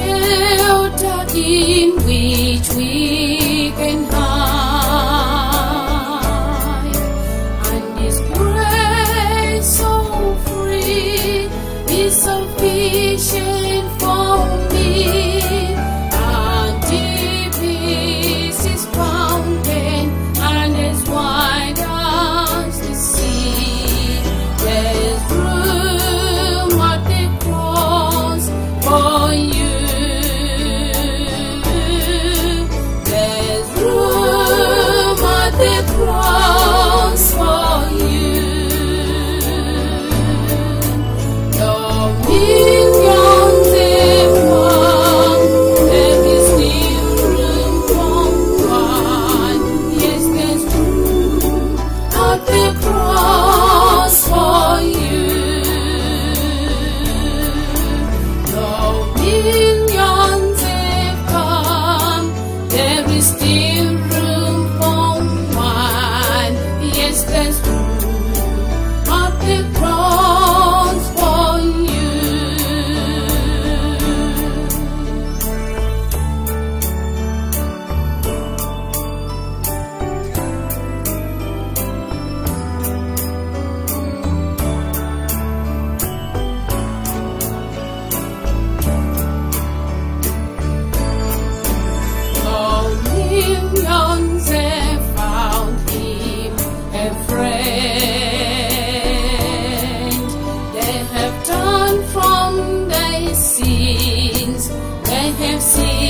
shelter in which we can hide, and His grace so free is sufficient for me. And deep is His fountain, and as wide as the sea. There's room at the cross for you. There's room at the cross for you. Dominions have come, there is still room for one. Yes, there's room at the cross for you. Dominions have come, there is still room for one. Yes, there's room at the cross for you. Dominions have found Him a friend. They have turned from their sins. They have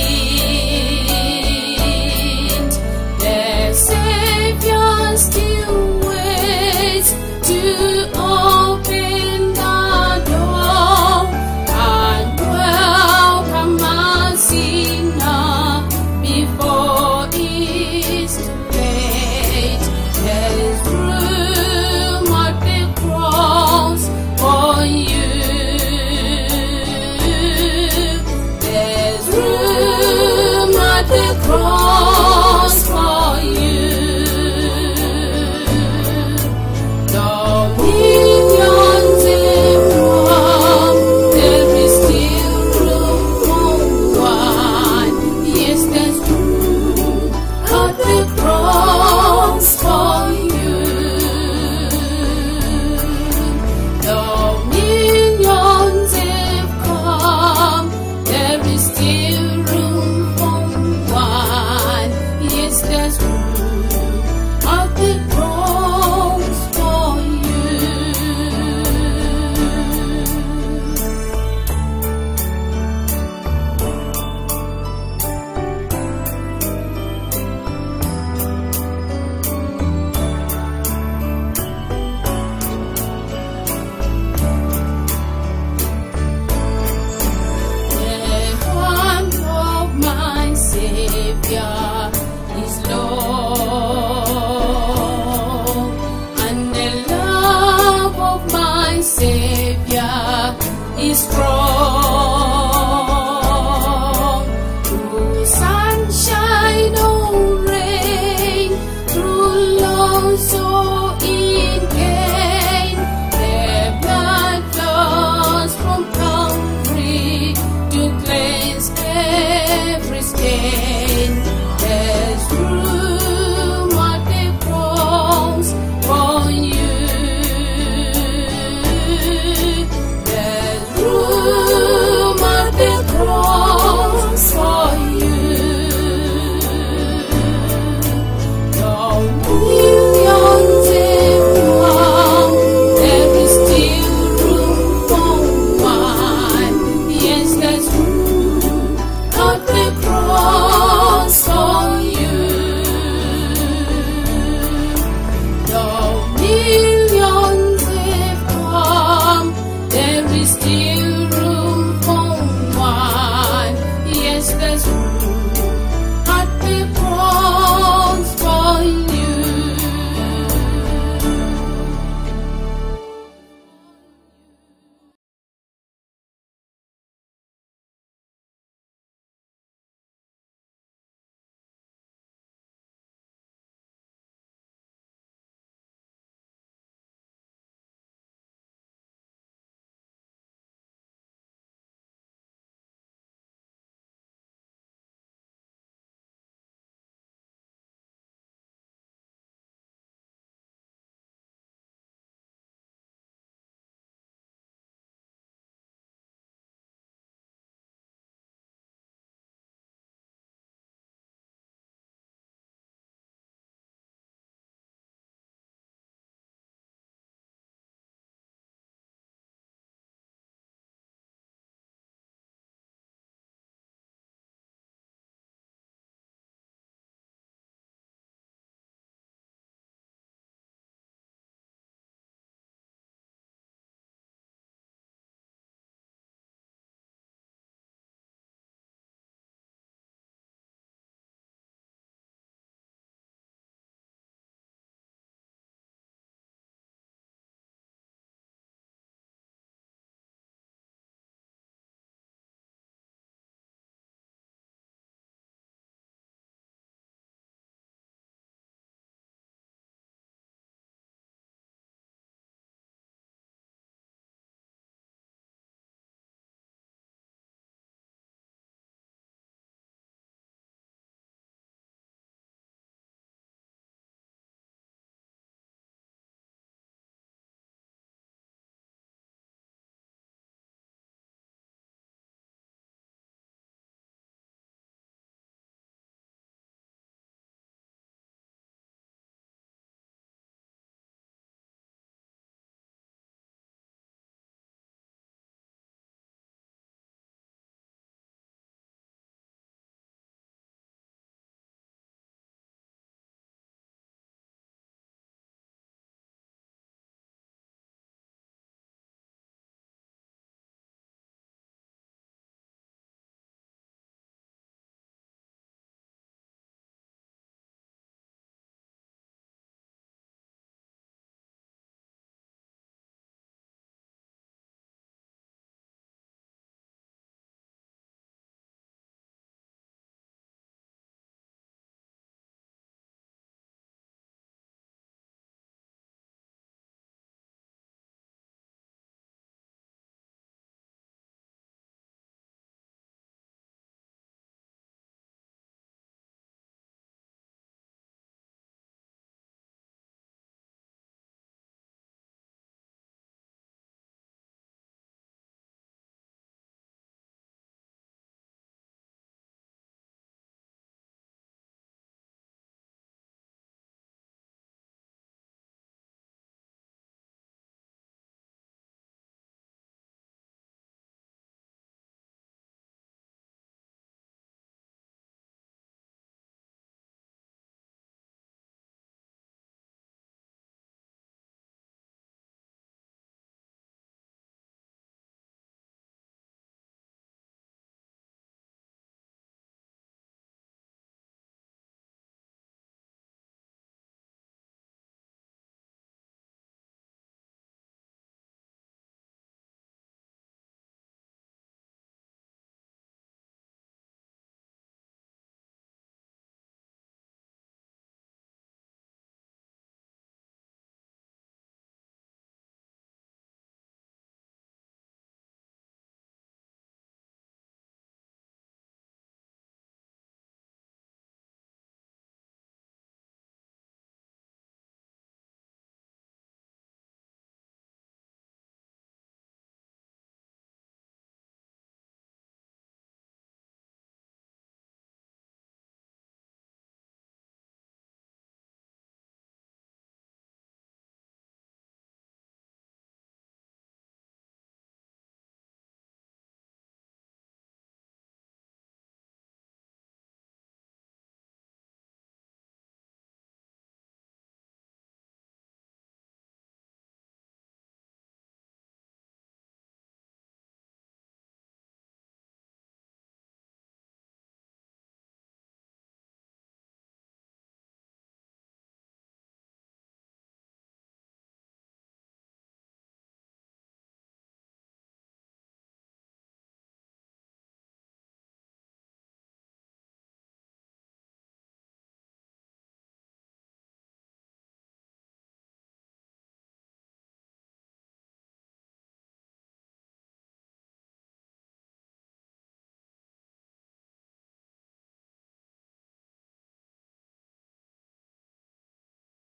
sinned. Their Savior still waits to open the door and welcome a sinner before it's too late. There's room at the cross for you. There's room at the cross for you. Dominions have come, there is still room for one. Yes, there's room at the cross for you. Dominions have come, there is still room for one. Yes, there's room at the cross for you. The hand of my Savior is long, and the love of my Savior is strong. Through sunshine or rain, through loss or in pain, their blood flows from Calvary to cleanse every stain.